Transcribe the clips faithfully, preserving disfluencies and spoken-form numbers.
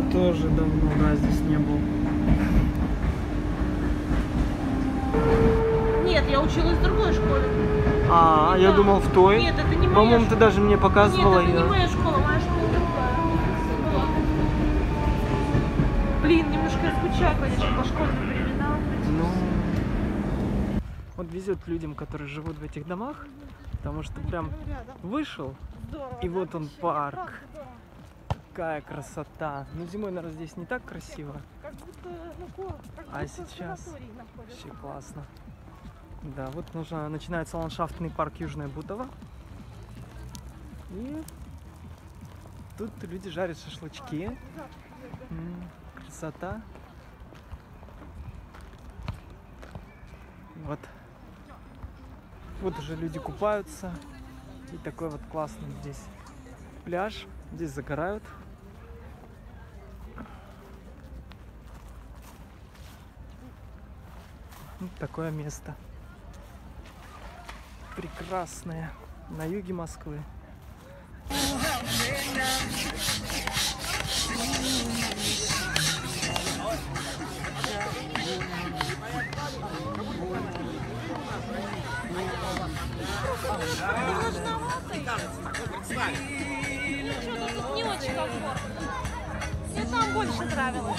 тоже давно, да, здесь не был. Нет, я училась в другой школе. А, Да. я думал в той. Нет, это не моя По-моему, ты школа. даже мне показывала Нет, это ее. не моя школа, моя школа другая. Блин, немножко я скучаю, конечно, по школьным временам. Ну, вот везет людям, которые живут в этих домах, потому что прям вышел, Здорово, и да? вот он Вообще, парк. правда здорово. Какая красота. Ну, зимой, наверное, здесь не так красиво, Как будто, ну, город, как а будто в сейчас санатории находишься. вообще классно. Да, вот нужно, начинается ландшафтный парк Южная Бутово. И тут люди жарят шашлычки. М, красота. Вот. Вот уже люди купаются. И такой вот классный здесь пляж. Здесь загорают. Вот такое место. Прекрасное. На юге Москвы. Ничего, тут не очень комфортно. Мне там больше нравилось.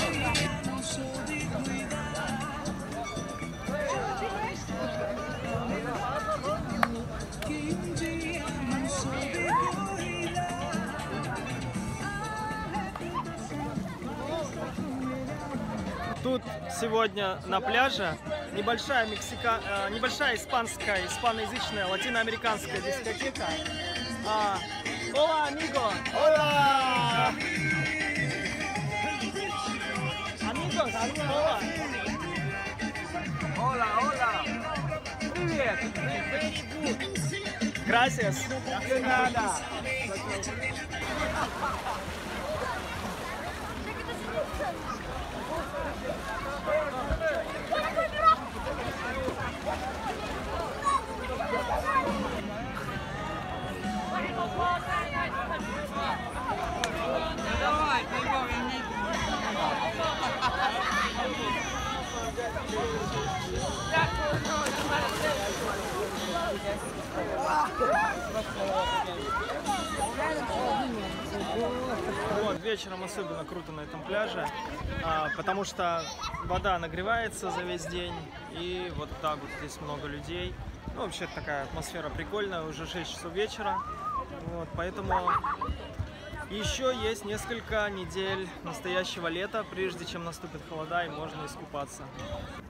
Тут сегодня на пляже небольшая мексика, э, небольшая испанская, испаноязычная, латиноамериканская дискотека. А, Hola, amigo! Hola! Amigos, hola! Hola, hola! Привет! Gracias! De nada! Вот, вечером особенно круто на этом пляже, а, потому что вода нагревается за весь день, и вот так вот здесь много людей. Ну, вообще такая атмосфера прикольная, уже шесть часов вечера, вот, поэтому еще есть несколько недель настоящего лета, прежде чем наступит холода и можно искупаться.